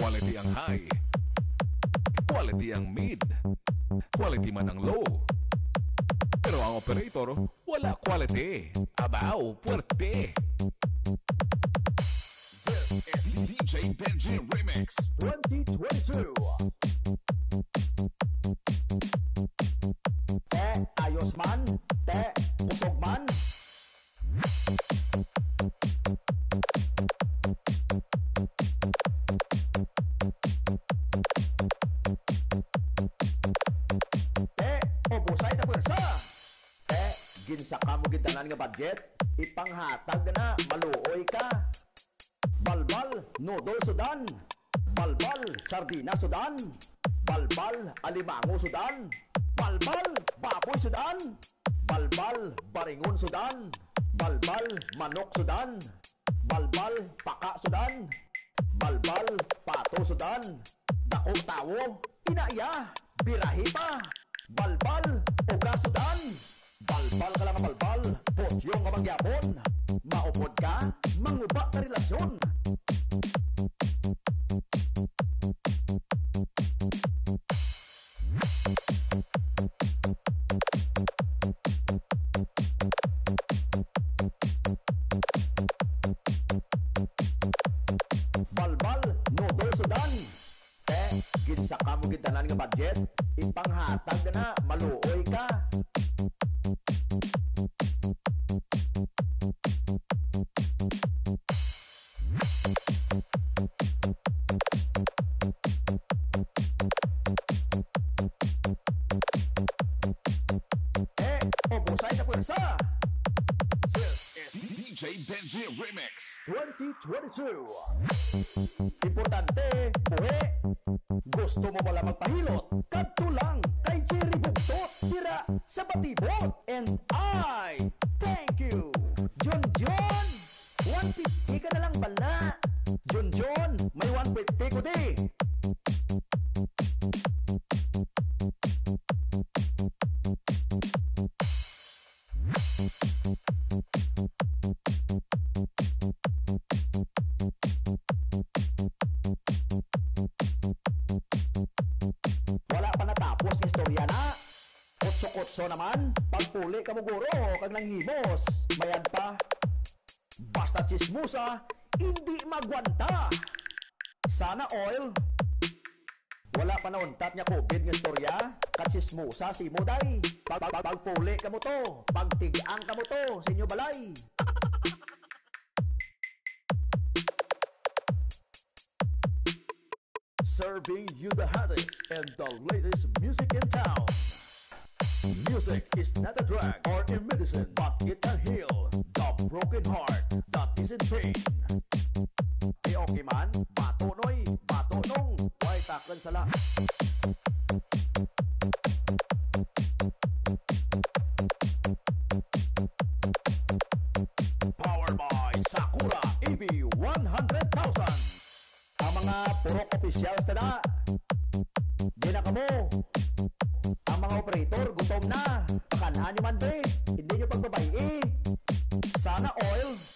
Quality ang high, quality ang mid, quality man ang low. Pero ang operator, wala quality. Abaw, puwerte. This is DJ Benji Remix 2022. Te, ayos man. Te, busog man. Te, ubusay ta pwersa. Te, ginsa ka mo gitanan nga budget. Ipanghatag na, maluoy ka. Balbal, noodle Sudan. Balbal, sardina Sudan. Balbal, alimango Sudan. Balbal, baboy Sudan. Balbal, baringon Sudan. Balbal, manok Sudan. Balbal, paka Sudan. Balbal, pato Sudan. Dakong tawo, inaiya, birahi pa. Balbal, uga Sudan. Balbal ka lang ang balbal, potyong ka mangyapon. Maupod ka, manguba ka relasyon. Balbal, noodle Sudan. Ginsa ka mo gitanan nga budget. Ipanghatag na, maluoy ka. Ubusay na pwersa. This is DJ Benji Remix 2022. Importante, buhi. Gusto mo pala magpahilot? Kadto lang kay Jerry Bugtot, tira sa Batibot. And I thank you, John John. 150 ka na lang bala. John John, may 150 ko di. Wala pa natapos ng istorya na. Kotso-kotso naman, pagpuli ka mo guro, kag nanghimos. Mayan pa, basta chismusa, hindi magwanta. Sana oil. Wala pa nauntat niya COVID ng istorya, kachismusa si Muday. Pagpuli ka mo to, pagtigyang ka mo to, sa inyo balay. Serving you the hottest and the latest music in town. Music is not a drug or a medicine, but it can heal the broken heart that is in pain. Ay okay man, bato noy, bato nong, why taklan sala. Powered by Sakura EV 100,000. Ang mga purok officials na di na kamo. Ang mga operator gutom na. Pakanaan nyo man be, hindi nyo pagbabayi. Sana oil.